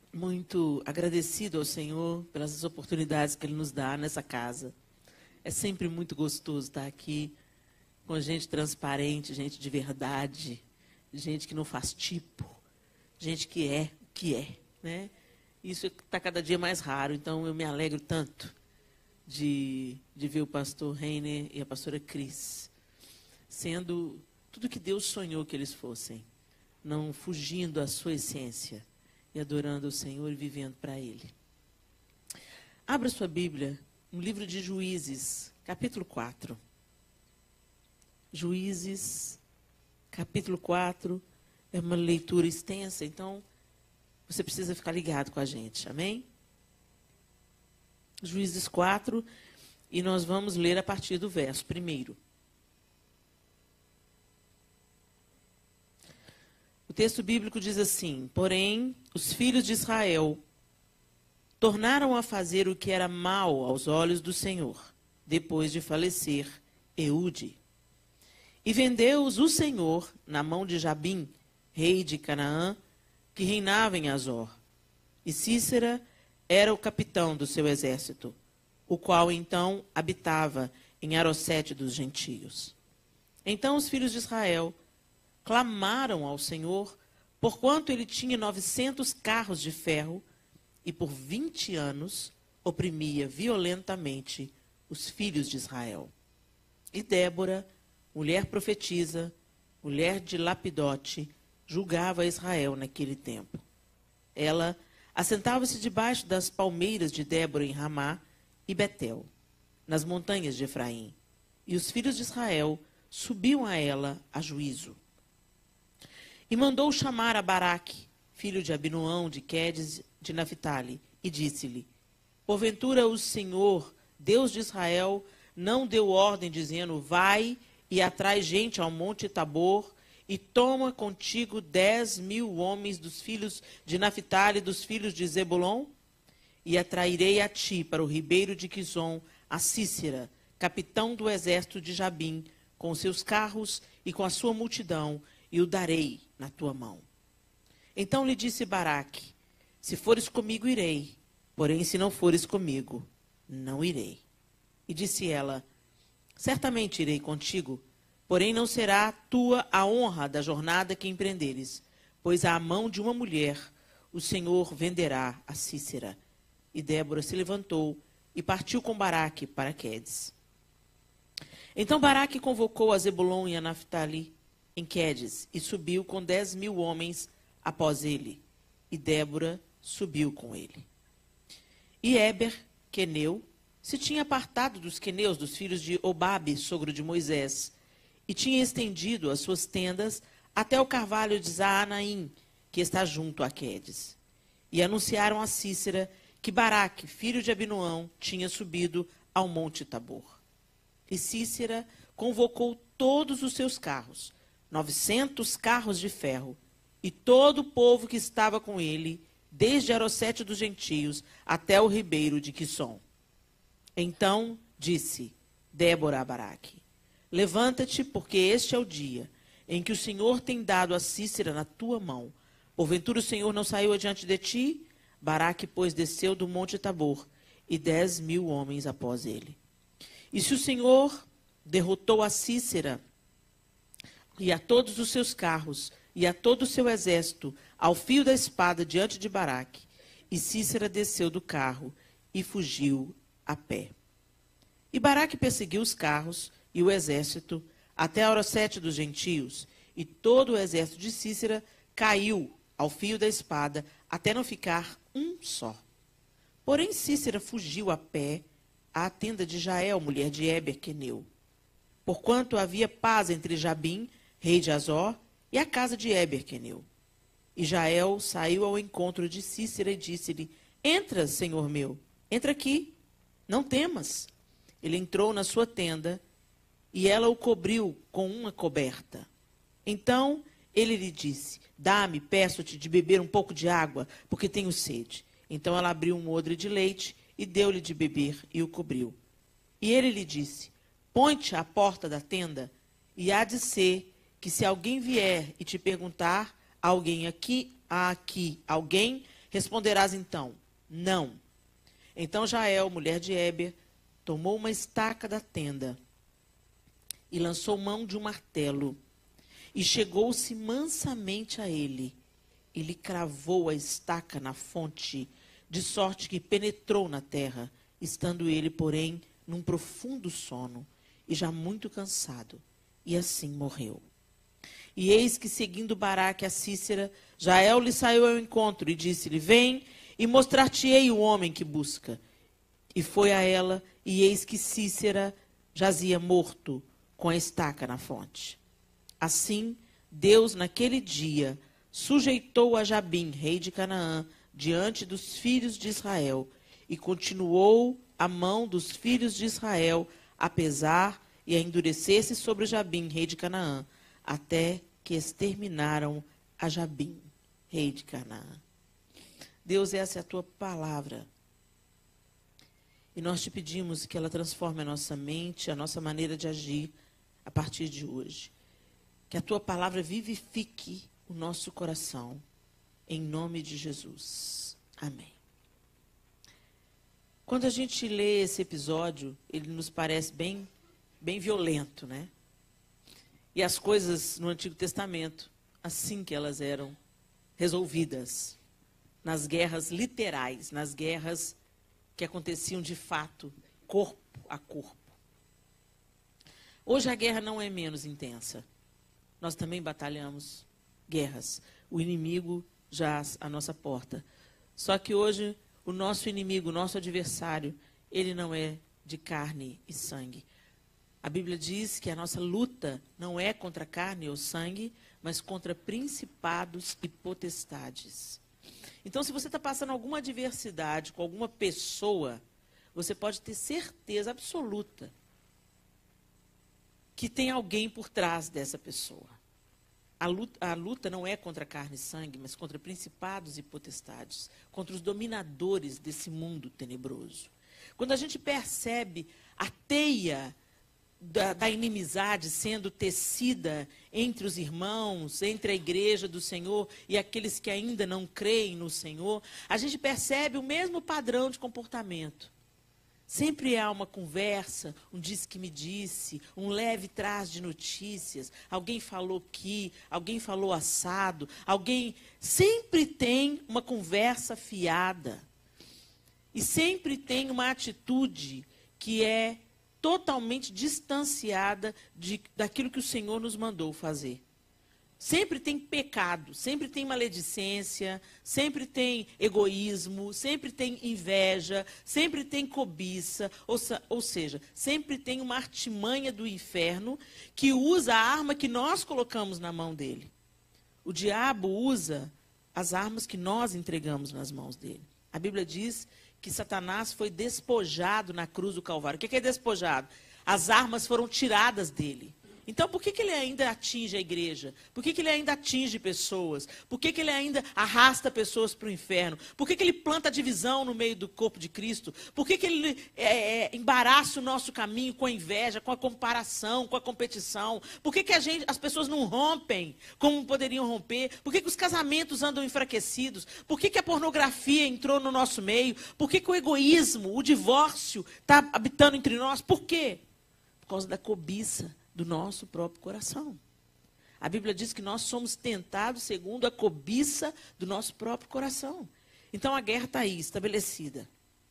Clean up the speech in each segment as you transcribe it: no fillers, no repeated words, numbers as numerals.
muito agradecido ao Senhor pelas oportunidades que Ele nos dá nessa casa. É sempre muito gostoso estar aqui com gente transparente, gente de verdade, gente que não faz tipo, gente que é o que é, né? Isso está cada dia mais raro, então eu me alegro tanto de ver o pastor Reiner e a pastora Cris sendo tudo que Deus sonhou que eles fossem, não fugindo à sua essência e adorando o Senhor e vivendo para Ele. Abra sua Bíblia no livro de Juízes, capítulo 4. Juízes, capítulo 4, é uma leitura extensa, então você precisa ficar ligado com a gente, amém? Juízes 4, e nós vamos ler a partir do verso 1. O texto bíblico diz assim: porém, os filhos de Israel tornaram a fazer o que era mal aos olhos do Senhor, depois de falecer Eude. E vendeu-os o Senhor na mão de Jabim, rei de Canaã, que reinava em Azor. E Cícera era o capitão do seu exército, o qual então habitava em Arosete dos gentios. Então os filhos de Israel clamaram ao Senhor, porquanto ele tinha 900 carros de ferro, e por 20 anos oprimia violentamente os filhos de Israel. E Débora, mulher profetisa, mulher de Lapidote, julgava Israel naquele tempo. Ela assentava-se debaixo das palmeiras de Débora em Ramá e Betel, nas montanhas de Efraim. E os filhos de Israel subiam a ela a juízo. E mandou chamar a Baraque, filho de Abinoão, de Quedes, de Naphtali, e disse-lhe: porventura o Senhor, Deus de Israel, não deu ordem, dizendo: vai e atrai gente ao monte Tabor, e toma contigo 10.000 homens dos filhos de Naphtali e dos filhos de Zebulon? E atrairei a ti para o ribeiro de Quizon a Cícera, capitão do exército de Jabim, com seus carros e com a sua multidão, e o darei na tua mão. Então lhe disse Baraque: se fores comigo, irei, porém se não fores comigo, não irei. E disse ela: certamente irei contigo, porém não será tua a honra da jornada que empreenderes, pois à mão de uma mulher o Senhor venderá a Cícera. E Débora se levantou e partiu com Baraque para Quedes. Então Baraque convocou a Zebulon e a Naphtali em Quedes, e subiu com 10.000 homens após ele. E Débora subiu com ele. E Éber, queneu, se tinha apartado dos queneus, dos filhos de Obabe, sogro de Moisés, e tinha estendido as suas tendas até o carvalho de Zaanaim, que está junto a Quedes. E anunciaram a Cícera que Baraque, filho de Abinoão, tinha subido ao monte Tabor. E Cícera convocou todos os seus carros, 900 carros de ferro, e todo o povo que estava com ele, desde Arosete dos gentios até o ribeiro de Quizon. Então disse Débora a Baraque: levanta-te, porque este é o dia em que o Senhor tem dado a Cícera na tua mão. Porventura o Senhor não saiu adiante de ti? Baraque, pois, desceu do monte Tabor, e 10.000 homens após ele. E se o Senhor derrotou a Cícera e a todos os seus carros, e a todo o seu exército, ao fio da espada diante de Baraque, e Cícera desceu do carro e fugiu a pé. E Baraque perseguiu os carros e o exército até Arosete dos gentios, e todo o exército de Cícera caiu ao fio da espada, até não ficar um só. Porém Cícera fugiu a pé à tenda de Jael, mulher de Éber, queneu, porquanto havia paz entre Jabim, rei de Azor, e a casa de Éber, queneu. E Jael saiu ao encontro de Cícera e disse-lhe: entra, senhor meu, entra aqui, não temas. Ele entrou na sua tenda, e ela o cobriu com uma coberta. Então ele lhe disse: dá-me, peço-te, de beber um pouco de água, porque tenho sede. Então ela abriu um odre de leite e deu-lhe de beber, e o cobriu. E ele lhe disse: põe-te à porta da tenda, e há de ser que se alguém vier e te perguntar, há aqui alguém Responderás então, não. Então Jael, mulher de Éber, tomou uma estaca da tenda e lançou mão de um martelo, e chegou-se mansamente a ele, e lhe cravou a estaca na fonte, de sorte que penetrou na terra, estando ele, porém, num profundo sono, e já muito cansado, e assim morreu. E eis que, seguindo Baraque a Sísera, Jael lhe saiu ao encontro, e disse-lhe, vem, e mostrar-te-ei o homem que busca. E foi a ela, e eis que Sísera jazia morto, com a estaca na fonte. Assim, Deus, naquele dia, sujeitou a Jabim, rei de Canaã, diante dos filhos de Israel, e continuou a mão dos filhos de Israel a pesar e a endurecer-se sobre Jabim, rei de Canaã, até que exterminaram a Jabim, rei de Canaã. Deus, essa é a tua palavra. E nós te pedimos que ela transforme a nossa mente, a nossa maneira de agir a partir de hoje. Que a tua palavra vivifique o nosso coração, em nome de Jesus. Amém. Quando a gente lê esse episódio, ele nos parece bem violento, né? E as coisas no Antigo Testamento, assim que elas eram resolvidas, nas guerras literais, nas guerras que aconteciam de fato, corpo a corpo. Hoje a guerra não é menos intensa. Nós também batalhamos guerras. O inimigo jaz à nossa porta. Só que hoje o nosso inimigo, o nosso adversário, ele não é de carne e sangue. A Bíblia diz que a nossa luta não é contra carne ou sangue, mas contra principados e potestades. Então, se você está passando alguma adversidade com alguma pessoa, você pode ter certeza absoluta que tem alguém por trás dessa pessoa. A luta não é contra carne e sangue, mas contra principados e potestades, contra os dominadores desse mundo tenebroso. Quando a gente percebe a teia da inimizade sendo tecida entre os irmãos, entre a igreja do Senhor e aqueles que ainda não creem no Senhor, a gente percebe o mesmo padrão de comportamento. Sempre há uma conversa, um disse que me disse, um leve trás de notícias, alguém falou aqui, alguém falou assado, alguém sempre tem uma conversa fiada. E sempre tem uma atitude que é totalmente distanciada daquilo que o Senhor nos mandou fazer. Sempre tem pecado, sempre tem maledicência, sempre tem egoísmo, sempre tem inveja, sempre tem cobiça, ou seja, sempre tem uma artimanha do inferno que usa a arma que nós colocamos na mão dele. O diabo usa as armas que nós entregamos nas mãos dele. A Bíblia diz que Satanás foi despojado na cruz do Calvário. O que é despojado? As armas foram tiradas dele. Então, por que ele ainda atinge a igreja? Por que ele ainda atinge pessoas? Por que ele ainda arrasta pessoas para o inferno? Por que ele planta divisão no meio do corpo de Cristo? Por que ele embaraça o nosso caminho com a inveja, com a comparação, com a competição? Por que as pessoas não rompem como poderiam romper? Por que os casamentos andam enfraquecidos? Por que a pornografia entrou no nosso meio? Por que o egoísmo, o divórcio está habitando entre nós? Por quê? Por causa da cobiça do nosso próprio coração. A Bíblia diz que nós somos tentados segundo a cobiça do nosso próprio coração. Então a guerra está aí, estabelecida.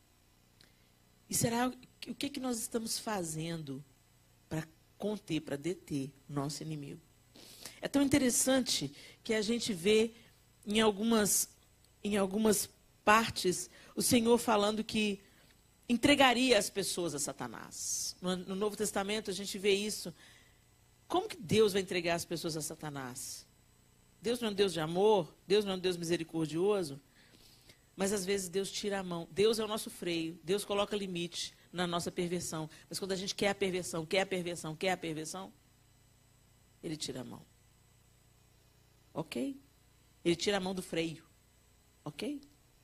E será o que nós estamos fazendo para conter, para deter o nosso inimigo? É tão interessante que a gente vê em algumas partes o Senhor falando que entregaria as pessoas a Satanás. No Novo Testamento a gente vê isso. Como que Deus vai entregar as pessoas a Satanás? Deus não é um Deus de amor? Deus não é um Deus misericordioso? Mas às vezes Deus tira a mão. Deus é o nosso freio. Deus coloca limite na nossa perversão. Mas quando a gente quer a perversão, Ele tira a mão. Ok? Ele tira a mão do freio. Ok?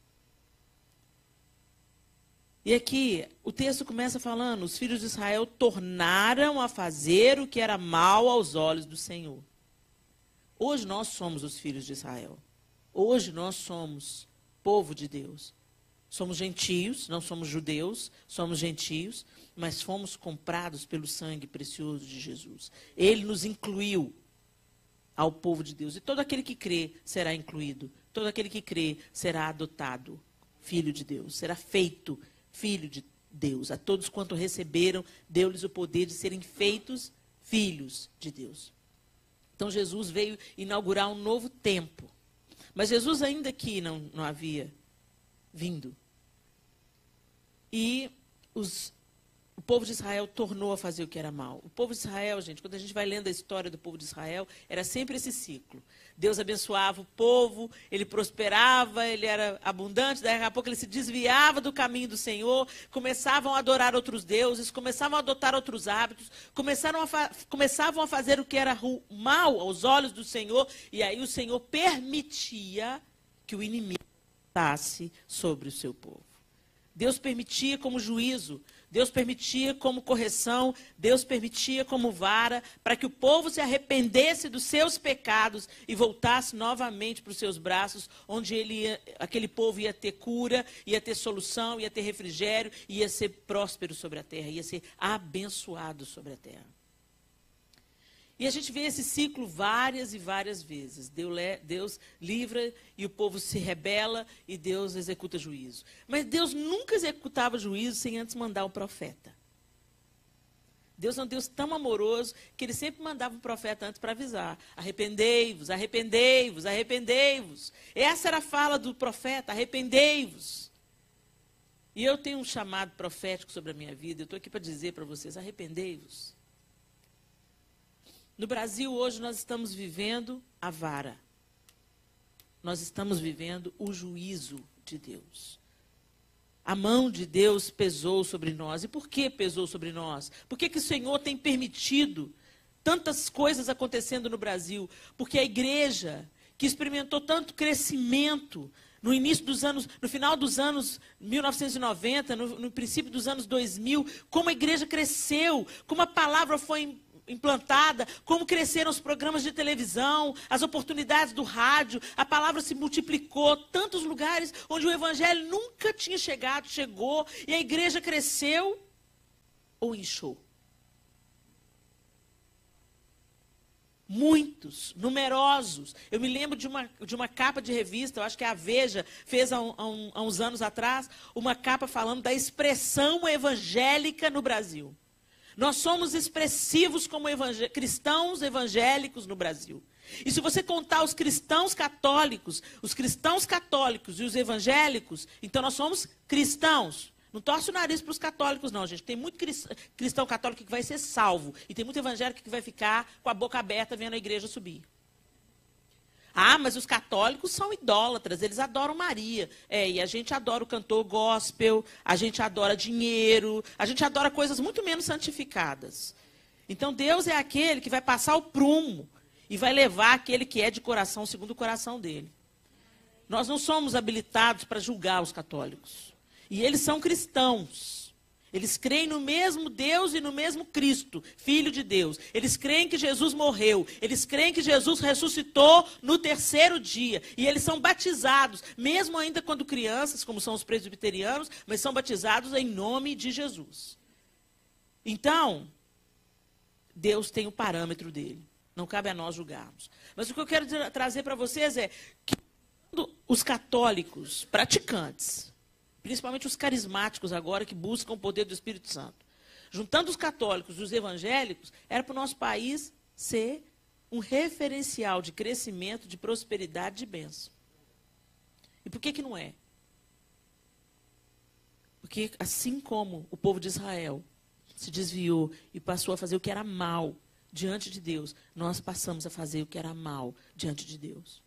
E aqui, o texto começa falando, os filhos de Israel tornaram a fazer o que era mal aos olhos do Senhor. Hoje nós somos os filhos de Israel. Hoje nós somos povo de Deus. Somos gentios, não somos judeus, somos gentios, mas fomos comprados pelo sangue precioso de Jesus. Ele nos incluiu ao povo de Deus. E todo aquele que crê será incluído. Todo aquele que crê será adotado filho de Deus. Será feito filho de Deus. A todos quanto receberam, deu-lhes o poder de serem feitos filhos de Deus. Então Jesus veio inaugurar um novo tempo. Mas Jesus ainda aqui não havia vindo. E o povo de Israel tornou a fazer o que era mal. O povo de Israel, gente, quando a gente vai lendo a história do povo de Israel, era sempre esse ciclo. Deus abençoava o povo, ele prosperava, ele era abundante, daqui a pouco ele se desviava do caminho do Senhor, começavam a adorar outros deuses, começavam a adotar outros hábitos, começavam a fazer o que era mal aos olhos do Senhor, e aí o Senhor permitia que o inimigo passasse sobre o seu povo. Deus permitia como juízo, Deus permitia como correção, Deus permitia como vara, para que o povo se arrependesse dos seus pecados e voltasse novamente para os seus braços, onde aquele povo ia ter cura, ia ter solução, ia ter refrigério, ia ser próspero sobre a terra, ia ser abençoado sobre a terra. E a gente vê esse ciclo várias e várias vezes. Deus livra e o povo se rebela e Deus executa juízo. Mas Deus nunca executava juízo sem antes mandar o profeta. Deus é um Deus tão amoroso que ele sempre mandava um profeta antes para avisar. Arrependei-vos, arrependei-vos, arrependei-vos. Essa era a fala do profeta, arrependei-vos. E eu tenho um chamado profético sobre a minha vida. Eu estou aqui para dizer para vocês, arrependei-vos. No Brasil, hoje, nós estamos vivendo a vara. Nós estamos vivendo o juízo de Deus. A mão de Deus pesou sobre nós. E por que pesou sobre nós? Por que o Senhor tem permitido tantas coisas acontecendo no Brasil? Porque a igreja, que experimentou tanto crescimento no início dos anos, no final dos anos 1990, no princípio dos anos 2000, como a igreja cresceu, como a palavra foi implantada, como cresceram os programas de televisão, as oportunidades do rádio, a palavra se multiplicou, tantos lugares onde o evangelho nunca tinha chegado, chegou, e a igreja cresceu ou inchou? Muitos, numerosos. Eu me lembro de uma capa de revista, eu acho que a Veja fez há uns anos atrás, uma capa falando da expressão evangélica no Brasil. Nós somos expressivos como cristãos evangélicos no Brasil. E se você contar os cristãos católicos e os evangélicos, então nós somos cristãos. Não torce o nariz para os católicos, não, gente. Tem muito cristão católico que vai ser salvo. E tem muito evangélico que vai ficar com a boca aberta vendo a igreja subir. Ah, mas os católicos são idólatras, eles adoram Maria. E a gente adora o cantor gospel, a gente adora dinheiro, a gente adora coisas muito menos santificadas. Então Deus é aquele que vai passar o prumo e vai levar aquele que é de coração segundo o coração dele. Nós não somos habilitados para julgar os católicos. E eles são cristãos. Eles creem no mesmo Deus e no mesmo Cristo, Filho de Deus. Eles creem que Jesus morreu. Eles creem que Jesus ressuscitou no terceiro dia. E eles são batizados, mesmo ainda quando crianças, como são os presbiterianos, mas são batizados em nome de Jesus. Então, Deus tem o parâmetro dele. Não cabe a nós julgarmos. Mas o que eu quero trazer para vocês é que os católicos praticantes, principalmente os carismáticos agora, que buscam o poder do Espírito Santo, juntando os católicos e os evangélicos, era para o nosso país ser um referencial de crescimento, de prosperidade, de bênção. E por que não é? Porque assim como o povo de Israel se desviou e passou a fazer o que era mal diante de Deus, nós passamos a fazer o que era mal diante de Deus.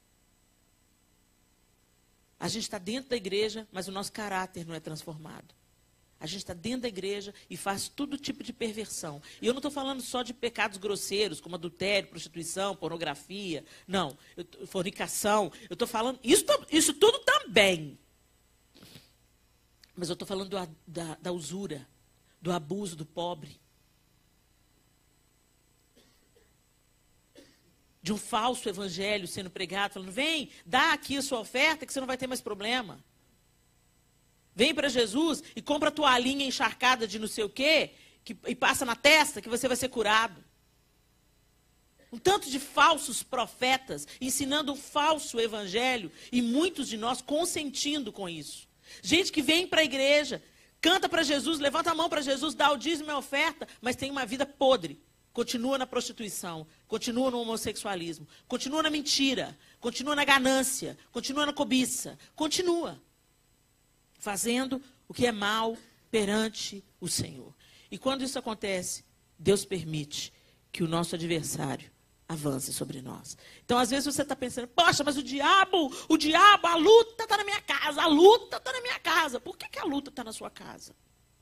A gente está dentro da igreja, mas o nosso caráter não é transformado. A gente está dentro da igreja e faz todo tipo de perversão. E eu não estou falando só de pecados grosseiros, como adultério, prostituição, pornografia. Não, fornicação. Eu estou falando isso tudo também. Mas eu estou falando da usura, do abuso do pobre. de um falso evangelho sendo pregado, falando, vem, dá aqui a sua oferta que você não vai ter mais problema. Vem para Jesus e compra a toalhinha encharcada de não sei o quê, e passa na testa que você vai ser curado. Um tanto de falsos profetas ensinando um falso evangelho e muitos de nós consentindo com isso. Gente que vem para a igreja, canta para Jesus, levanta a mão para Jesus, dá o dízimo e a oferta, mas tem uma vida podre. Continua na prostituição, continua no homossexualismo, continua na mentira, continua na ganância, continua na cobiça, continua fazendo o que é mal perante o Senhor. E quando isso acontece, Deus permite que o nosso adversário avance sobre nós. Então, às vezes você está pensando, poxa, mas o diabo, a luta está na minha casa, a luta está na minha casa. Por que a luta está na sua casa?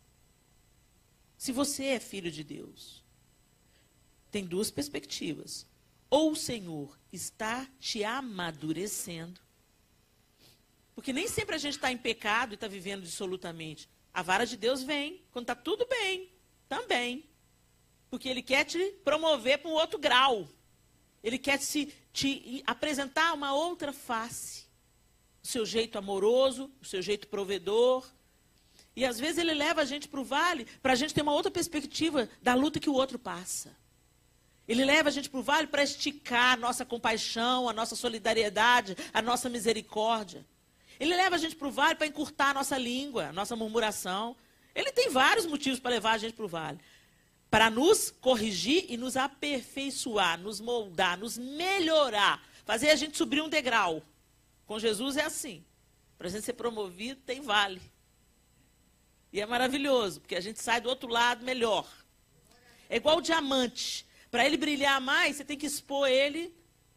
Se você é filho de Deus, tem duas perspectivas. Ou o Senhor está te amadurecendo, porque nem sempre a gente está em pecado e está vivendo dissolutamente. A vara de Deus vem, quando está tudo bem, também. Porque Ele quer te promover para um outro grau. Ele quer te apresentar uma outra face. O seu jeito amoroso, o seu jeito provedor. E às vezes Ele leva a gente para o vale para a gente ter uma outra perspectiva da luta que o outro passa. Ele leva a gente para o vale para esticar a nossa compaixão, a nossa solidariedade, a nossa misericórdia. Ele leva a gente para o vale para encurtar a nossa língua, a nossa murmuração. Ele tem vários motivos para levar a gente para o vale. Para nos corrigir e nos aperfeiçoar, nos moldar, nos melhorar. Fazer a gente subir um degrau. Com Jesus é assim. Para a gente ser promovido, tem vale. E é maravilhoso, porque a gente sai do outro lado melhor. É igual o diamante. Para ele brilhar mais, você tem que expor ele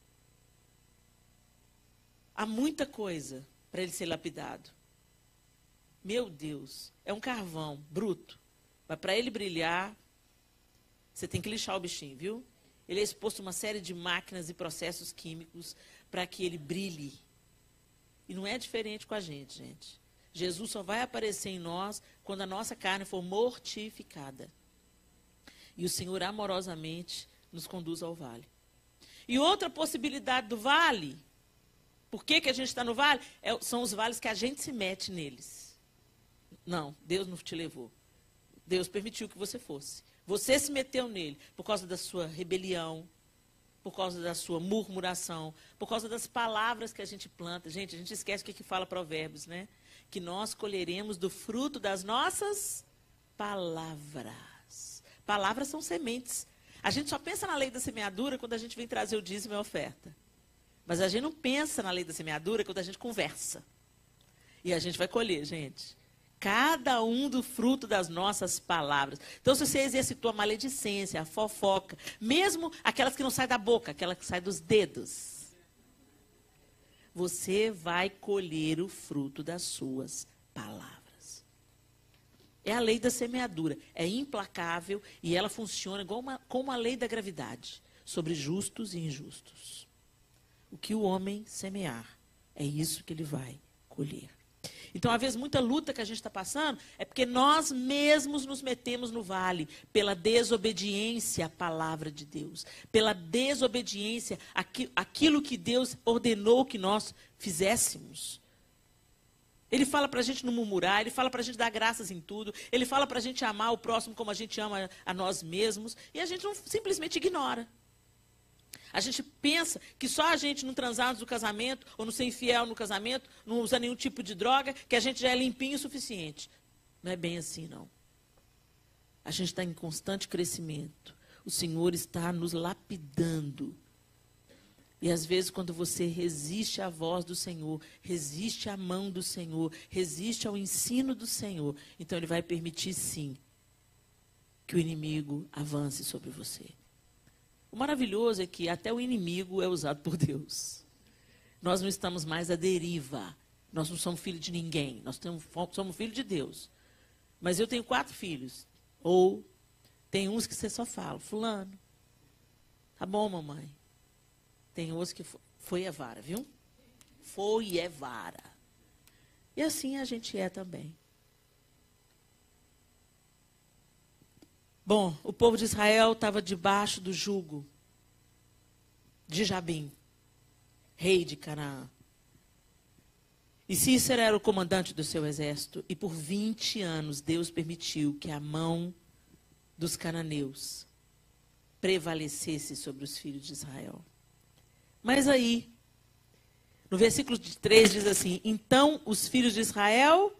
a muita coisa para ele ser lapidado. Meu Deus, é um carvão bruto. Mas para ele brilhar, você tem que lixar o bichinho, viu? Ele é exposto a uma série de máquinas e processos químicos para que ele brilhe. E não é diferente com a gente. Jesus só vai aparecer em nós quando a nossa carne for mortificada. E o Senhor amorosamente nos conduz ao vale. E outra possibilidade do vale, por que a gente está no vale? São os vales que a gente se mete neles. Não, Deus não te levou. Deus permitiu que você fosse. Você se meteu nele por causa da sua rebelião, por causa da sua murmuração, por causa das palavras que a gente planta. Gente, a gente esquece o que fala Provérbios, né? Que nós colheremos do fruto das nossas palavras. Palavras são sementes. A gente só pensa na lei da semeadura quando a gente vem trazer o dízimo e a oferta. Mas a gente não pensa na lei da semeadura quando a gente conversa. E a gente vai colher, gente. Cada um do fruto das nossas palavras. Então, se você exercitou a maledicência, a fofoca, mesmo aquelas que não saem da boca, aquelas que saem dos dedos, você vai colher o fruto das suas palavras. É a lei da semeadura. É implacável e ela funciona como a lei da gravidade, sobre justos e injustos. O que o homem semear, é isso que ele vai colher. Então, às vezes, muita luta que a gente está passando é porque nós mesmos nos metemos no vale pela desobediência à palavra de Deus, pela desobediência àquilo que Deus ordenou que nós fizéssemos. Ele fala para a gente não murmurar, ele fala para a gente dar graças em tudo, ele fala para a gente amar o próximo como a gente ama a nós mesmos, e a gente não, simplesmente ignora. A gente pensa que só a gente não transar no casamento, ou não ser infiel no casamento, não usar nenhum tipo de droga, que a gente já é limpinho o suficiente. Não é bem assim, não. A gente está em constante crescimento. O Senhor está nos lapidando. E às vezes, quando você resiste à voz do Senhor, resiste à mão do Senhor, resiste ao ensino do Senhor, então Ele vai permitir, sim, que o inimigo avance sobre você. O maravilhoso é que até o inimigo é usado por Deus. Nós não estamos mais à deriva. Nós não somos filhos de ninguém. Nós somos filhos de Deus. Mas eu tenho 4 filhos. Ou tem uns que você só fala, fulano. Tá bom, mamãe. Tem outros que foi é vara, viu? Foi é vara. E assim a gente é também. Bom, o povo de Israel estava debaixo do jugo de Jabim, rei de Canaã. E Cícera era o comandante do seu exército, e por 20 anos Deus permitiu que a mão dos cananeus prevalecesse sobre os filhos de Israel. Mas aí, no versículo 3 diz assim: então os filhos de Israel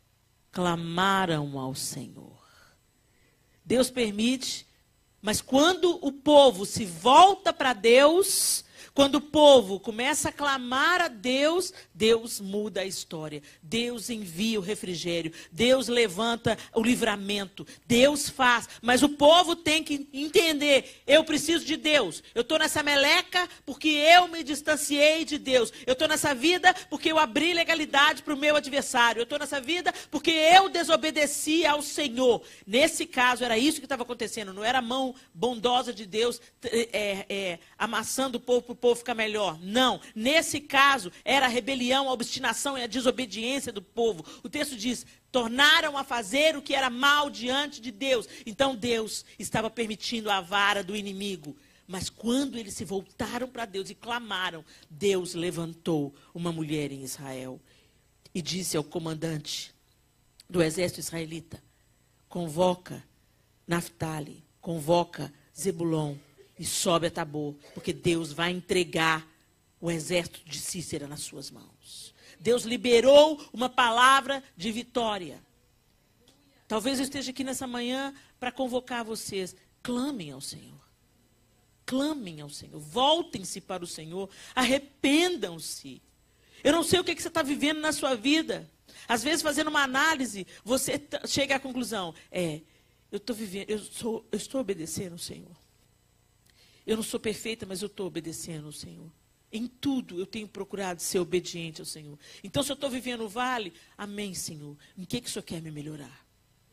clamaram ao Senhor. Deus permite, mas quando o povo se volta para Deus, quando o povo começa a clamar a Deus, Deus muda a história. Deus envia o refrigério. Deus levanta o livramento. Deus faz. Mas o povo tem que entender: eu preciso de Deus. Eu estou nessa meleca porque eu me distanciei de Deus. Eu estou nessa vida porque eu abri legalidade para o meu adversário. Eu estou nessa vida porque eu desobedeci ao Senhor. Nesse caso, era isso que estava acontecendo. Não era a mão bondosa de Deus amassando o povo para o povo ficar melhor. Não. Nesse caso, era a rebelião, a obstinação e a desobediência do povo. O texto diz: tornaram a fazer o que era mal diante de Deus. Então Deus estava permitindo a vara do inimigo. Mas quando eles se voltaram para Deus e clamaram, Deus levantou uma mulher em Israel e disse ao comandante do exército israelita: convoca Naftali, convoca Zebulon e sobe a Tabor, porque Deus vai entregar o exército de Cícera nas suas mãos. Deus liberou uma palavra de vitória. Talvez eu esteja aqui nessa manhã para convocar vocês. Clamem ao Senhor. Clamem ao Senhor. Voltem-se para o Senhor. Arrependam-se. Eu não sei o que você está vivendo na sua vida. Às vezes, fazendo uma análise, você chega à conclusão: eu estou obedecendo ao Senhor. Eu não sou perfeita, mas eu estou obedecendo ao Senhor. Em tudo eu tenho procurado ser obediente ao Senhor. Então, se eu estou vivendo o vale, amém, Senhor. Em que o Senhor quer me melhorar?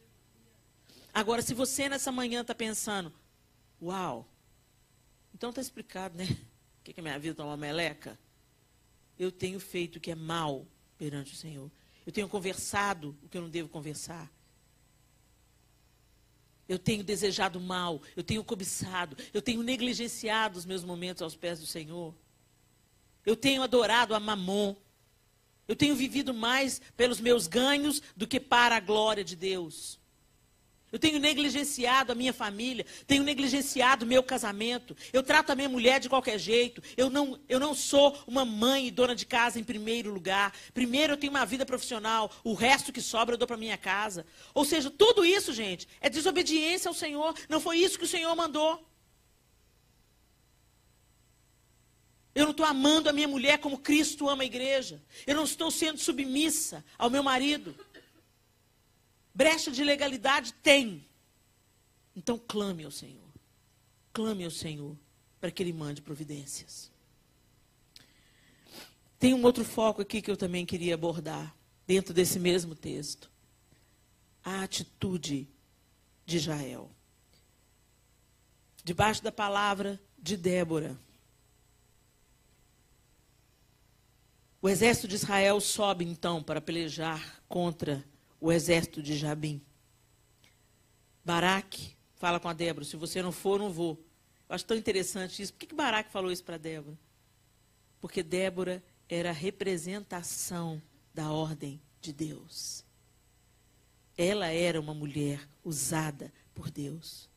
Agora, se você nessa manhã está pensando: uau, então está explicado, né? Que a minha vida está uma meleca? Eu tenho feito o que é mal perante o Senhor. Eu tenho conversado o que eu não devo conversar. Eu tenho desejado mal, eu tenho cobiçado, eu tenho negligenciado os meus momentos aos pés do Senhor. Eu tenho adorado a Mamon. Eu tenho vivido mais pelos meus ganhos do que para a glória de Deus. Eu tenho negligenciado a minha família, tenho negligenciado o meu casamento. Eu trato a minha mulher de qualquer jeito. Eu não sou uma mãe e dona de casa em primeiro lugar. Primeiro eu tenho uma vida profissional, o resto que sobra eu dou para minha casa. Ou seja, tudo isso, gente, é desobediência ao Senhor. Não foi isso que o Senhor mandou. Eu não estou amando a minha mulher como Cristo ama a igreja. Eu não estou sendo submissa ao meu marido. Brecha de legalidade tem. Então clame ao Senhor. Clame ao Senhor para que Ele mande providências. Tem um outro foco aqui que eu também queria abordar, dentro desse mesmo texto. A atitude de Jael. Debaixo da palavra de Débora. O exército de Israel sobe então para pelejar contra o exército de Jabim. Baraque fala com a Débora: se você não for, não vou. Eu acho tão interessante isso. Por que Baraque falou isso para Débora? Porque Débora era a representação da ordem de Deus. Ela era uma mulher usada por Deus.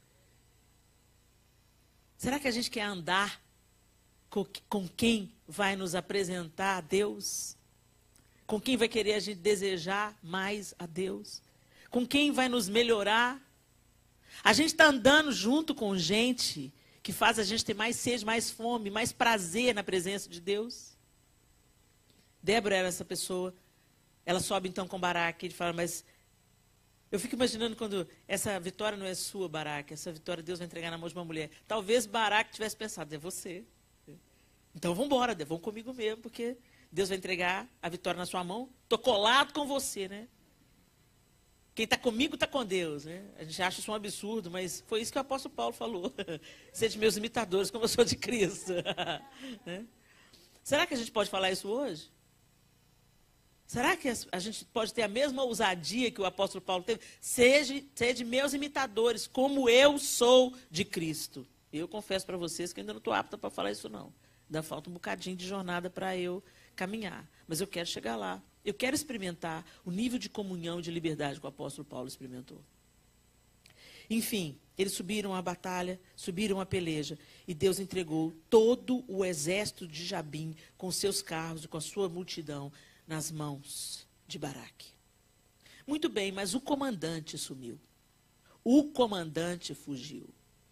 Será que a gente quer andar com quem vai nos apresentar a Deus? Com quem vai querer a gente desejar mais a Deus? Com quem vai nos melhorar? A gente está andando junto com gente que faz a gente ter mais sede, mais fome, mais prazer na presença de Deus? Débora era essa pessoa. Ela sobe então com Baraque. Ele fala: mas eu fico imaginando quando essa vitória não é sua, Baraque. Essa vitória Deus vai entregar na mão de uma mulher. Talvez Baraque tivesse pensado: é você. Então vamos embora, vamos comigo mesmo, porque Deus vai entregar a vitória na sua mão. Estou colado com você, né? Quem está comigo está com Deus, né? A gente acha isso um absurdo, mas foi isso que o apóstolo Paulo falou. Sede meus imitadores, como eu sou de Cristo. Né? Será que a gente pode falar isso hoje? Será que a gente pode ter a mesma ousadia que o apóstolo Paulo teve? Sede meus imitadores, como eu sou de Cristo. Eu confesso para vocês que ainda não estou apta para falar isso, não. Ainda falta um bocadinho de jornada para eu caminhar. Mas eu quero chegar lá. Eu quero experimentar o nível de comunhão e de liberdade que o apóstolo Paulo experimentou. Enfim, eles subiram a batalha, subiram a peleja, e Deus entregou todo o exército de Jabim, com seus carros e com a sua multidão, nas mãos de Baraque. Muito bem, mas o comandante sumiu. O comandante fugiu.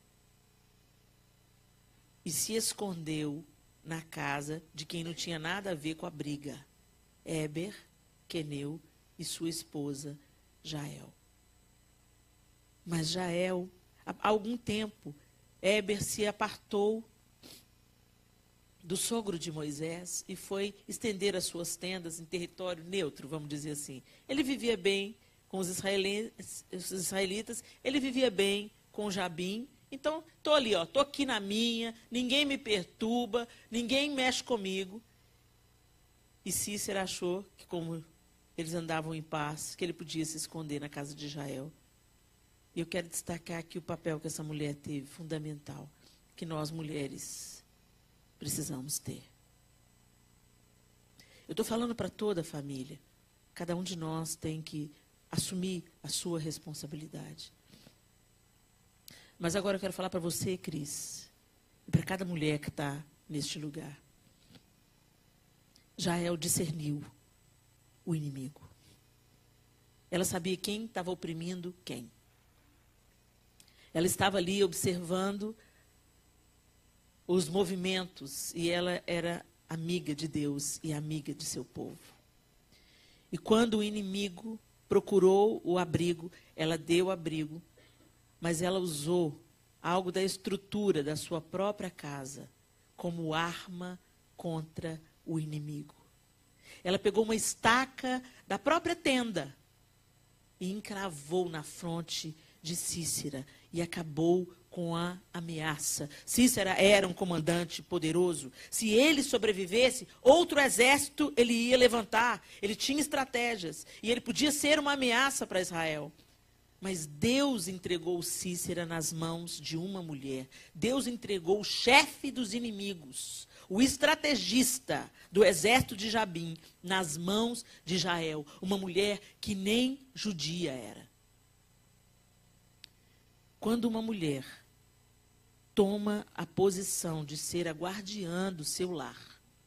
E se escondeu na casa de quem não tinha nada a ver com a briga. Éber, Queneu e sua esposa, Jael. Mas Jael, há algum tempo, Éber se apartou do sogro de Moisés e foi estender as suas tendas em território neutro, vamos dizer assim. Ele vivia bem com os israelitas, ele vivia bem com Jabim. Então, estou ali, estou aqui na minha, ninguém me perturba, ninguém mexe comigo. E Cícera achou que, como eles andavam em paz, que ele podia se esconder na casa de Jael. E eu quero destacar aqui o papel que essa mulher teve, fundamental, que nós, mulheres, precisamos ter. Eu estou falando para toda a família. Cada um de nós tem que assumir a sua responsabilidade. Mas agora eu quero falar para você, Cris, e para cada mulher que está neste lugar. Jael discerniu o inimigo. Ela sabia quem estava oprimindo quem. Ela estava ali observando os movimentos e ela era amiga de Deus e amiga de seu povo. E quando o inimigo procurou o abrigo, ela deu abrigo, mas ela usou algo da estrutura da sua própria casa como arma contra o inimigo. Ela pegou uma estaca da própria tenda e encravou na fronte de Cícera e acabou com a ameaça. Cícera era um comandante poderoso. Se ele sobrevivesse, outro exército ele ia levantar. Ele tinha estratégias e ele podia ser uma ameaça para Israel. Mas Deus entregou Cícera nas mãos de uma mulher. Deus entregou o chefe dos inimigos, o estrategista do exército de Jabim, nas mãos de Jael, uma mulher que nem judia era. Quando uma mulher toma a posição de ser a guardiã do seu lar,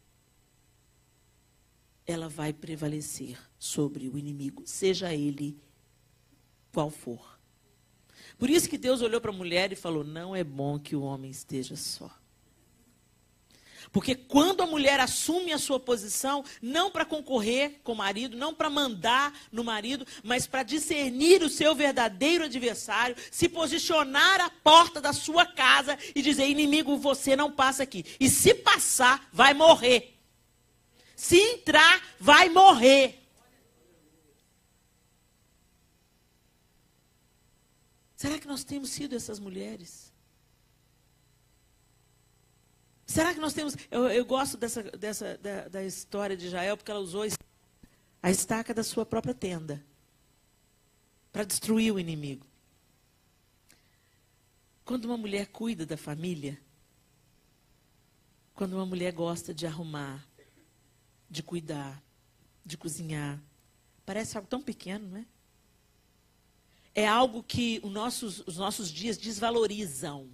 ela vai prevalecer sobre o inimigo, seja ele qual for. Por isso que Deus olhou para a mulher e falou, não é bom que o homem esteja só. Porque quando a mulher assume a sua posição, não para concorrer com o marido, não para mandar no marido, mas para discernir o seu verdadeiro adversário, se posicionar à porta da sua casa e dizer, inimigo, você não passa aqui. E se passar, vai morrer. Se entrar, vai morrer. Será que nós temos sido essas mulheres? Será que nós temos... Eu gosto da história de Jael, porque ela usou a estaca da sua própria tenda para destruir o inimigo. Quando uma mulher cuida da família, quando uma mulher gosta de arrumar, de cuidar, de cozinhar, parece algo tão pequeno, não é? É algo que os nossos dias desvalorizam.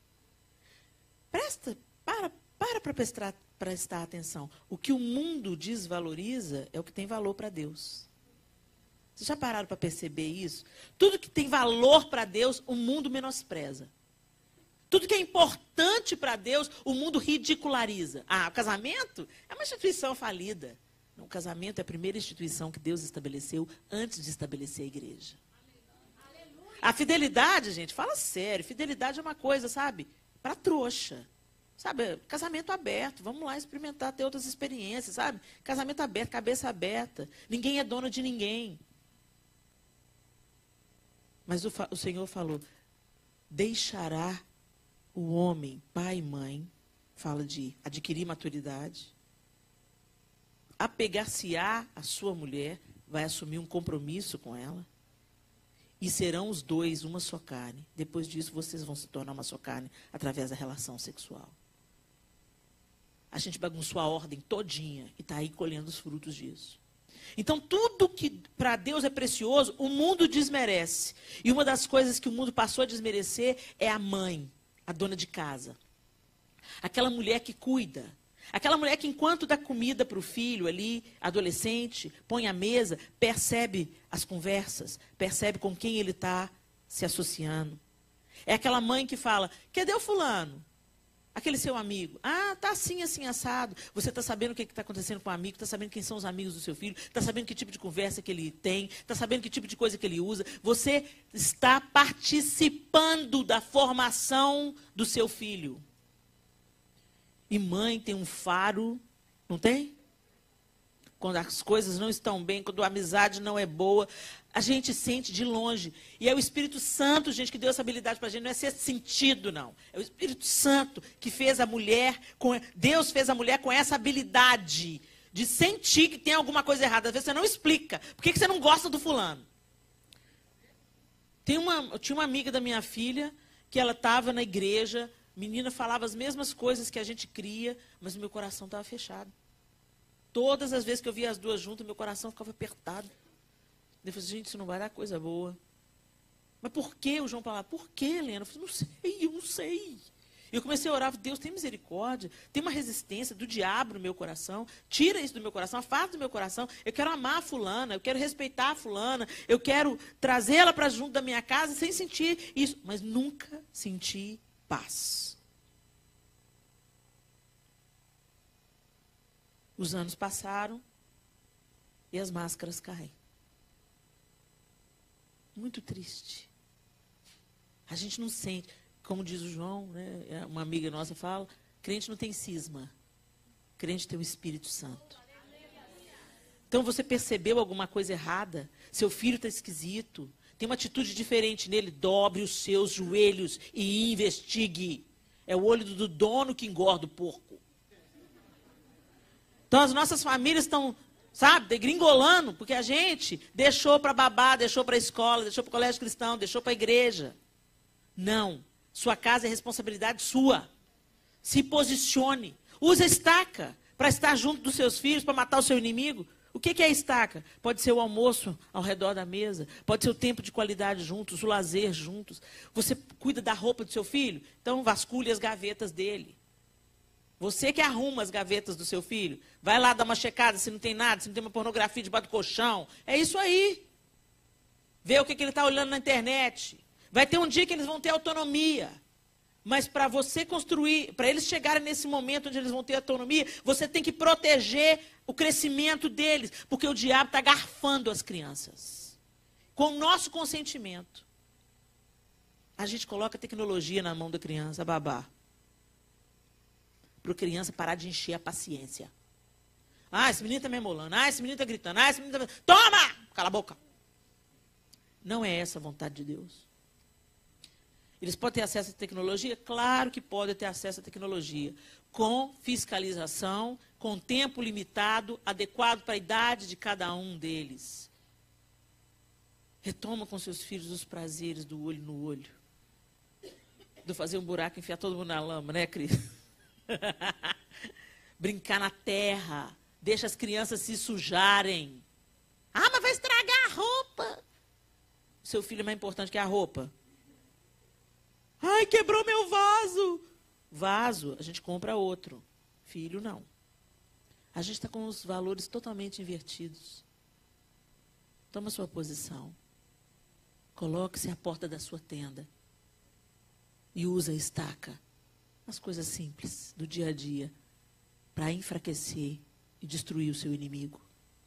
Para prestar atenção. O que o mundo desvaloriza é o que tem valor para Deus. Vocês já pararam para perceber isso? Tudo que tem valor para Deus, o mundo menospreza. Tudo que é importante para Deus, o mundo ridiculariza. O casamento é uma instituição falida. Não, o casamento é a primeira instituição que Deus estabeleceu antes de estabelecer a igreja. A fidelidade, gente, fala sério. Fidelidade é uma coisa, sabe? Para trouxa. Sabe? Casamento aberto. Vamos lá experimentar, ter outras experiências, sabe? Casamento aberto, cabeça aberta. Ninguém é dono de ninguém. Mas o Senhor falou, deixará o homem, pai e mãe, fala de adquirir maturidade, apegar-se-á a sua mulher, vai assumir um compromisso com ela, e serão os dois uma só carne. Depois disso, vocês vão se tornar uma só carne através da relação sexual. a gente bagunçou a ordem todinha e está aí colhendo os frutos disso. Então, tudo que para Deus é precioso, o mundo desmerece. E uma das coisas que o mundo passou a desmerecer é a mãe, a dona de casa. Aquela mulher que cuida. Aquela mulher que, enquanto dá comida para o filho ali, adolescente, põe à mesa, percebe as conversas, percebe com quem ele está se associando. É aquela mãe que fala, cadê o fulano? Aquele seu amigo. Ah, tá assim, assim, assado. Você está sabendo o que está acontecendo com o amigo, está sabendo quem são os amigos do seu filho, está sabendo que tipo de conversa que ele tem, está sabendo que tipo de coisa que ele usa. Você está participando da formação do seu filho. E mãe tem um faro, não tem? Quando as coisas não estão bem, quando a amizade não é boa, a gente sente de longe. E é o Espírito Santo, gente, que deu essa habilidade para a gente. Não é ser sentido, não. É o Espírito Santo que fez a mulher, Deus fez a mulher com essa habilidade de sentir que tem alguma coisa errada. Às vezes você não explica. Por que você não gosta do fulano? Eu tinha uma amiga da minha filha que ela estava na igreja, menina falava as mesmas coisas que a gente cria, mas o meu coração estava fechado. Todas as vezes que eu via as duas juntas, meu coração ficava apertado. Eu falei, gente, isso não vai dar coisa boa. Mas por que o João falava? Por que, Helena? Eu falei, eu não sei. E eu comecei a orar, Deus, tem misericórdia, tem uma resistência do diabo no meu coração, tira isso do meu coração, afasta do meu coração. Eu quero amar a fulana, eu quero respeitar a fulana, eu quero trazê-la para junto da minha casa sem sentir isso. Mas nunca senti paz. Os anos passaram e as máscaras caem. Muito triste. A gente não sente, como diz o João, né, uma amiga nossa fala, crente não tem cisma, crente tem o Espírito Santo. Então você percebeu alguma coisa errada? Seu filho está esquisito, tem uma atitude diferente nele, dobre os seus joelhos e investigue. É o olho do dono que engorda o porco. Então as nossas famílias estão, sabe, degringolando, porque a gente deixou para babá, deixou para a escola, deixou para o colégio cristão, deixou para a igreja. Não. Sua casa é responsabilidade sua. Se posicione. Use a estaca para estar junto dos seus filhos, para matar o seu inimigo. O que é a estaca? Pode ser o almoço ao redor da mesa, pode ser o tempo de qualidade juntos, o lazer juntos. Você cuida da roupa do seu filho? Então vasculhe as gavetas dele. Você que arruma as gavetas do seu filho, vai lá dar uma checada se não tem nada, se não tem uma pornografia debaixo do colchão. É isso aí. Vê o que ele está olhando na internet. Vai ter um dia que eles vão ter autonomia. Mas para você construir, para eles chegarem nesse momento onde eles vão ter autonomia, você tem que proteger o crescimento deles. Porque o diabo está garfando as crianças. Com o nosso consentimento. A gente coloca a tecnologia na mão da criança, babá. Para a criança parar de encher a paciência. Ah, esse menino está me emolando. Ah, esse menino está gritando. Ah, esse menino está... Toma! Cala a boca. Não é essa a vontade de Deus. Eles podem ter acesso à tecnologia? Claro que podem ter acesso à tecnologia. Com fiscalização, com tempo limitado, adequado para a idade de cada um deles. Retoma com seus filhos os prazeres do olho no olho. Do fazer um buraco e enfiar todo mundo na lama, né, Cris? Brincar na terra. Deixa as crianças se sujarem. Ah, mas vai estragar a roupa. O seu filho é mais importante que a roupa. Ai, quebrou meu vaso. Vaso, a gente compra outro. Filho, não. A gente está com os valores totalmente invertidos. Toma sua posição. Coloque-se à porta da sua tenda. E usa a estaca. As coisas simples do dia a dia para enfraquecer e destruir o seu inimigo.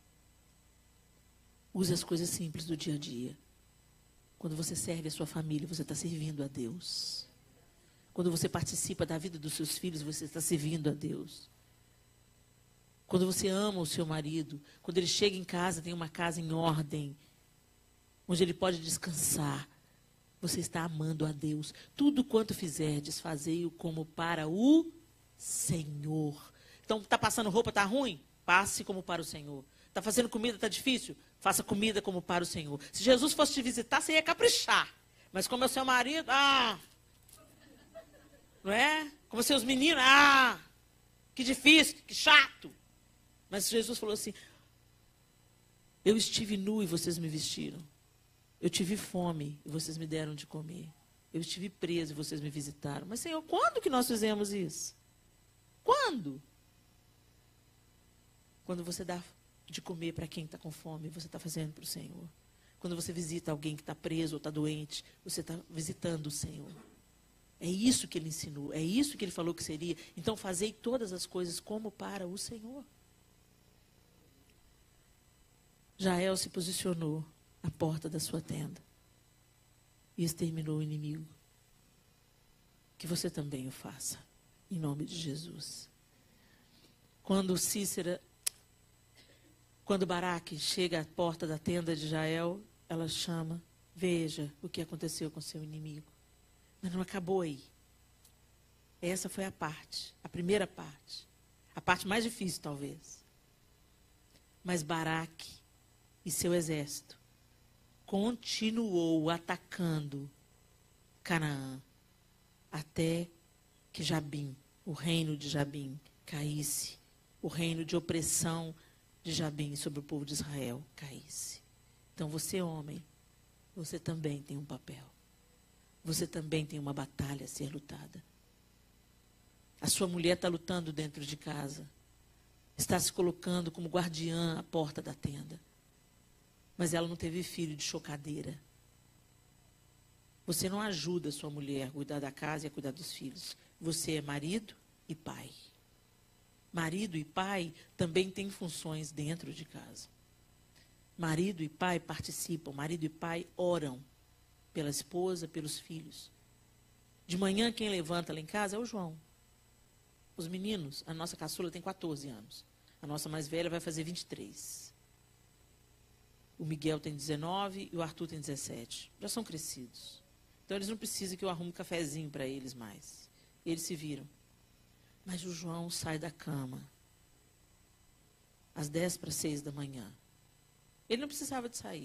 Use as coisas simples do dia a dia. Quando você serve a sua família, você está servindo a Deus. Quando você participa da vida dos seus filhos, você está servindo a Deus. Quando você ama o seu marido, quando ele chega em casa, tem uma casa em ordem, onde ele pode descansar, você está amando a Deus. Tudo quanto fizerdes, fazei-o como para o Senhor. Então, está passando roupa, está ruim? Passe como para o Senhor. Está fazendo comida, está difícil? Faça comida como para o Senhor. Se Jesus fosse te visitar, você ia caprichar. Mas como é o seu marido, não é? Como seus meninos, que difícil, que chato. Mas Jesus falou assim, eu estive nu e vocês me vestiram. Eu tive fome e vocês me deram de comer. Eu estive preso e vocês me visitaram. Mas, Senhor, quando que nós fizemos isso? Quando? Quando você dá de comer para quem está com fome, você está fazendo para o Senhor. Quando você visita alguém que está preso ou está doente, você está visitando o Senhor. É isso que ele ensinou, é isso que ele falou que seria. Então, fazei todas as coisas como para o Senhor. Jael se posicionou à porta da sua tenda e exterminou o inimigo. Que você também o faça, em nome de Jesus. Quando Baraque chega à porta da tenda de Jael, ela chama, veja o que aconteceu com seu inimigo. Mas não acabou aí. Essa foi a primeira parte. A parte mais difícil, talvez. Mas Baraque e seu exército continuou atacando Canaã até que Jabim, o reino de Jabim, caísse. O reino de opressão de Jabim sobre o povo de Israel caísse. Então você, homem, você também tem um papel. Você também tem uma batalha a ser lutada. A sua mulher está lutando dentro de casa. Está se colocando como guardiã à porta da tenda. Mas ela não teve filho de chocadeira. Você não ajuda a sua mulher a cuidar da casa e a cuidar dos filhos. Você é marido e pai. Marido e pai também têm funções dentro de casa. Marido e pai participam, marido e pai oram pela esposa, pelos filhos. De manhã, quem levanta lá em casa é o João. Os meninos, a nossa caçula tem 14 anos. A nossa mais velha vai fazer 23. O Miguel tem 19 e o Arthur tem 17. Já são crescidos. Então, eles não precisam que eu arrume um cafezinho para eles mais. Eles se viram. Mas o João sai da cama às 5:50 da manhã. Ele não precisava de sair.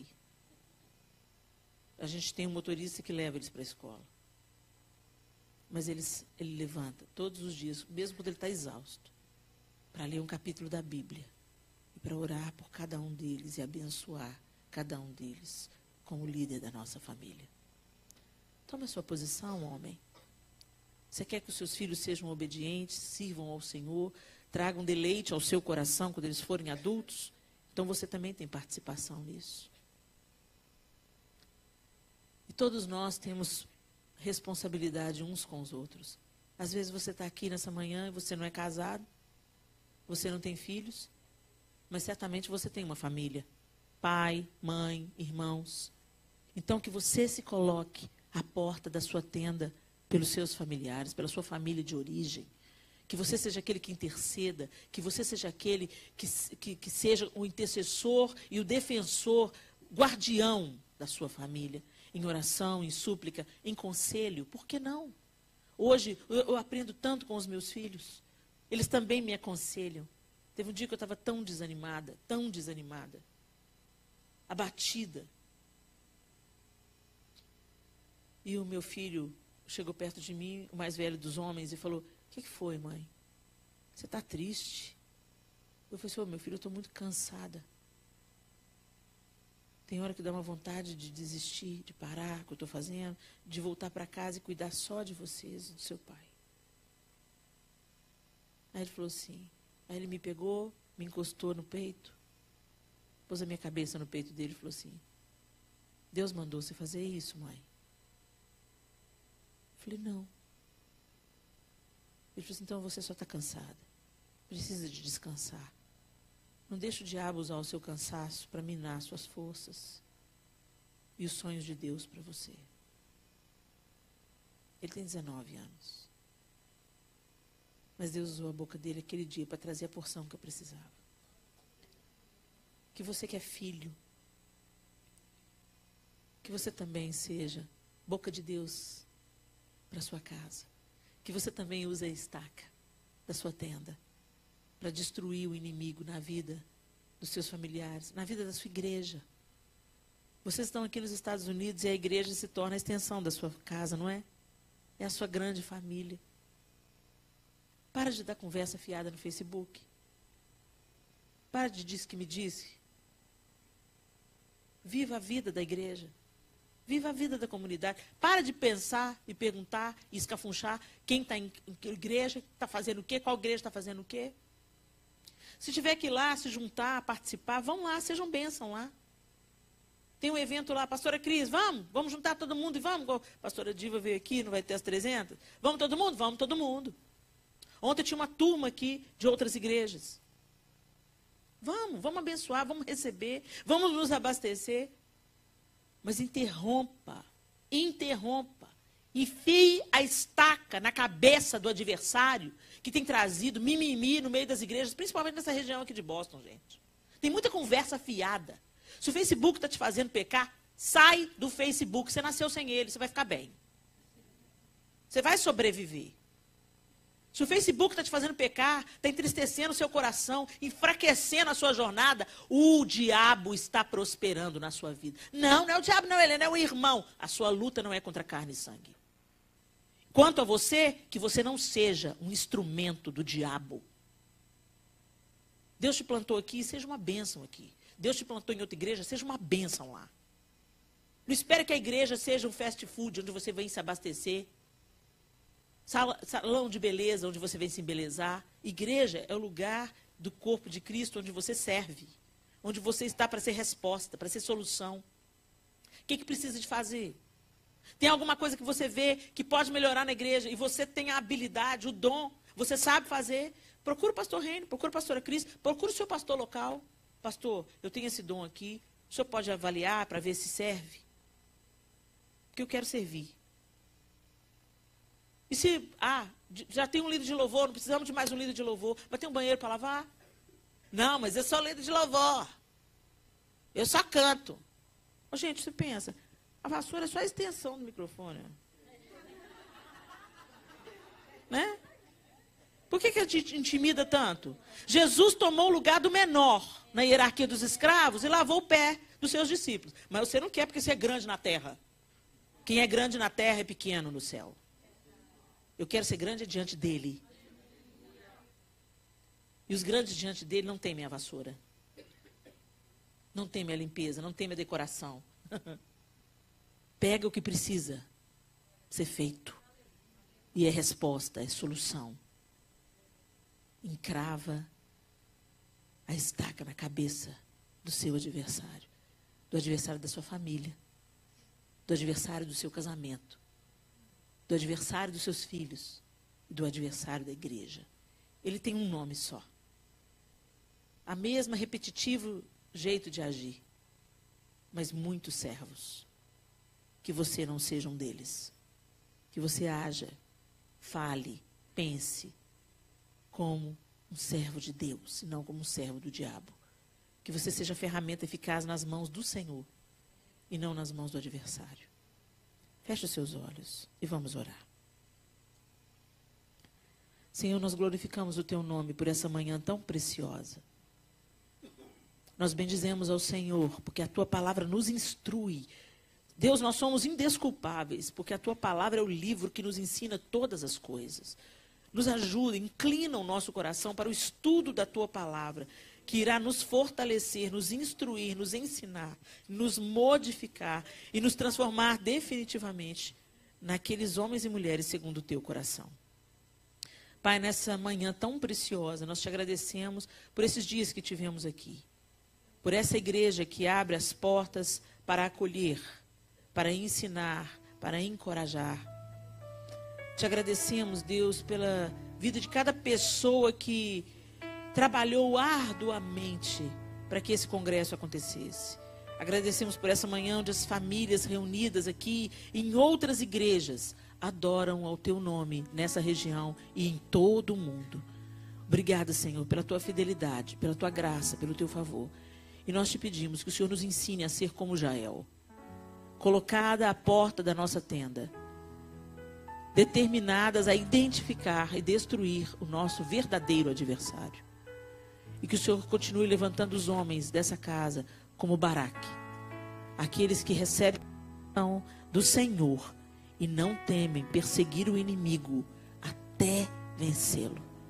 A gente tem um motorista que leva eles para a escola. Mas ele levanta todos os dias, mesmo quando ele está exausto, para ler um capítulo da Bíblia e para orar por cada um deles e abençoar cada um deles como líder da nossa família. Tome a sua posição, homem. Você quer que os seus filhos sejam obedientes, sirvam ao Senhor, tragam deleite ao seu coração quando eles forem adultos? Então você também tem participação nisso. E todos nós temos responsabilidade uns com os outros. Às vezes você está aqui nessa manhã e você não é casado, você não tem filhos, mas certamente você tem uma família. Pai, mãe, irmãos. Então que você se coloque à porta da sua tenda pelos seus familiares, pela sua família de origem. Que você seja aquele que interceda, que você seja aquele que seja o intercessor e o defensor, guardião da sua família. Em oração, em súplica, em conselho. Por que não? Hoje eu aprendo tanto com os meus filhos. Eles também me aconselham. Teve um dia que eu estava tão desanimada, abatida. E o meu filho chegou perto de mim, o mais velho dos homens, e falou, o que foi, mãe? Você está triste? Eu falei assim, meu filho, eu estou muito cansada. Tem hora que dá uma vontade de desistir, de parar o que eu estou fazendo, de voltar para casa e cuidar só de vocês e do seu pai. Aí ele falou assim, aí ele me pegou, me encostou no peito, pôs a minha cabeça no peito dele e falou assim, Deus mandou você fazer isso, mãe? Eu falei, não. Ele falou assim, então você só está cansada. Precisa de descansar. Não deixe o diabo usar o seu cansaço para minar suas forças e os sonhos de Deus para você. Ele tem 19 anos. Mas Deus usou a boca dele aquele dia para trazer a porção que eu precisava. Que você que é filho, que você também seja boca de Deus para sua casa. Que você também use a estaca da sua tenda para destruir o inimigo na vida dos seus familiares, na vida da sua igreja. Vocês estão aqui nos Estados Unidos e a igreja se torna a extensão da sua casa, não é? É a sua grande família. Para de dar conversa fiada no Facebook. Para de dizer que me disse. Viva a vida da igreja. Viva a vida da comunidade. Para de pensar e perguntar e escafunchar quem está em que igreja, está fazendo o quê, qual igreja está fazendo o quê. Se tiver que ir lá, se juntar, participar, vão lá, sejam bênção lá. Tem um evento lá, pastora Cris, vamos juntar todo mundo e vamos. A pastora Diva veio aqui, não vai ter as 300? Vamos todo mundo? Vamos todo mundo. Ontem tinha uma turma aqui de outras igrejas. Vamos abençoar, vamos receber, vamos nos abastecer. Mas interrompa, enfie a estaca na cabeça do adversário que tem trazido mimimi no meio das igrejas, principalmente nessa região aqui de Boston, gente. Tem muita conversa fiada. Se o Facebook está te fazendo pecar, sai do Facebook. Você nasceu sem ele, você vai ficar bem. Você vai sobreviver. Se o Facebook está te fazendo pecar, está entristecendo o seu coração, enfraquecendo a sua jornada, o diabo está prosperando na sua vida. Não é o diabo, não, Helena, é o irmão. A sua luta não é contra carne e sangue. Quanto a você, que você não seja um instrumento do diabo. Deus te plantou aqui, seja uma bênção aqui. Deus te plantou em outra igreja, seja uma bênção lá. Não espere que a igreja seja um fast food, onde você vem se abastecer. Salão de beleza, onde você vem se embelezar. Igreja é o lugar do corpo de Cristo, onde você serve. Onde você está para ser resposta, para ser solução. O que precisa de fazer? Tem alguma coisa que você vê que pode melhorar na igreja, e você tem a habilidade, o dom, você sabe fazer? Procura o pastor Reino, procura a pastora Cris, procura o seu pastor local. Pastor, eu tenho esse dom aqui, o senhor pode avaliar para ver se serve? Porque eu quero servir. E se, já tem um líder de louvor, não precisamos de mais um líder de louvor, mas tem um banheiro para lavar? Não, mas eu sou líder de louvor. Eu só canto. Gente, você pensa, a vassoura é só a extensão do microfone. Né? Por que te intimida tanto? Jesus tomou o lugar do menor na hierarquia dos escravos e lavou o pé dos seus discípulos. Mas você não quer porque você é grande na terra. Quem é grande na terra é pequeno no céu. Eu quero ser grande diante dele. E os grandes diante dele não tem minha vassoura. Não tem minha limpeza, não tem minha decoração. Pega o que precisa ser feito. E é resposta, é solução. Encrava a estaca na cabeça do seu adversário. Do adversário da sua família. Do adversário do seu casamento. Do adversário dos seus filhos. E do adversário da igreja. Ele tem um nome só. A mesma repetitivo jeito de agir. Mas muitos servos. Que você não seja um deles. Que você haja, fale, pense como um servo de Deus, e não como um servo do diabo. Que você seja ferramenta eficaz nas mãos do Senhor e não nas mãos do adversário. Feche os seus olhos e vamos orar. Senhor, nós glorificamos o Teu nome por essa manhã tão preciosa. Nós bendizemos ao Senhor, porque a Tua palavra nos instrui. Deus, nós somos indesculpáveis, porque a Tua palavra é o livro que nos ensina todas as coisas. Nos ajuda, inclina o nosso coração para o estudo da Tua palavra, que irá nos fortalecer, nos instruir, nos ensinar, nos modificar e nos transformar definitivamente naqueles homens e mulheres segundo o Teu coração. Pai, nessa manhã tão preciosa, nós Te agradecemos por esses dias que tivemos aqui. Por essa igreja que abre as portas para acolher, para ensinar, para encorajar. Te agradecemos, Deus, pela vida de cada pessoa que trabalhou arduamente para que esse congresso acontecesse. Agradecemos por essa manhã onde as famílias reunidas aqui em outras igrejas adoram ao Teu nome nessa região e em todo o mundo. Obrigada, Senhor, pela Tua fidelidade, pela Tua graça, pelo Teu favor. E nós Te pedimos que o Senhor nos ensine a ser como Jael, colocada à porta da nossa tenda, determinadas a identificar e destruir o nosso verdadeiro adversário. E que o Senhor continue levantando os homens dessa casa como Baraque, aqueles que recebem a unção do Senhor e não temem perseguir o inimigo até vencê-lo.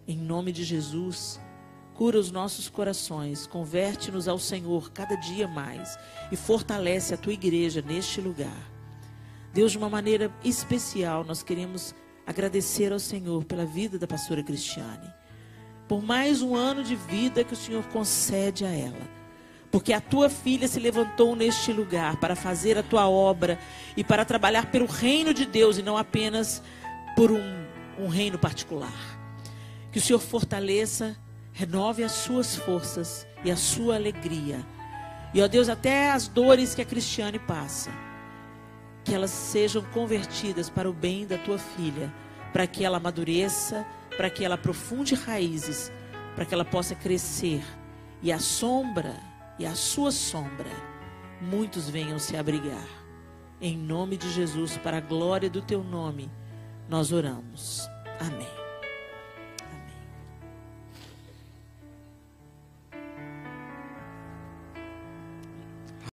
Em nome de Jesus, cura os nossos corações, converte-nos ao Senhor cada dia mais e fortalece a tua igreja neste lugar. Deus, de uma maneira especial, nós queremos agradecer ao Senhor pela vida da pastora Cristiane, por mais um ano de vida que o Senhor concede a ela, porque a tua filha se levantou neste lugar para fazer a tua obra e para trabalhar pelo reino de Deus e não apenas por um reino particular. Que o Senhor fortaleça, renove as suas forças e a sua alegria. E, ó Deus, até as dores que a Cristiane passa, que elas sejam convertidas para o bem da tua filha, para que ela amadureça, para que ela aprofunde raízes, para que ela possa crescer. E a sombra, e a sua sombra, muitos venham se abrigar. Em nome de Jesus, para a glória do teu nome, nós oramos. Amém.